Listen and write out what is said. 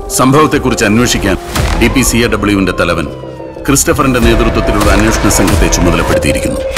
സംഭവത്തെക്കുറിച്ച് അന്വേഷിക്കാൻ DPCAWന്റെ തലവൻ ക്രിസ്റ്റഫറിന്റെ നേതൃത്വത്തിലുള്ള അന്വേഷണ സംഘത്തെ ചുമതലപ്പെടുത്തിയിരിക്കുന്നു.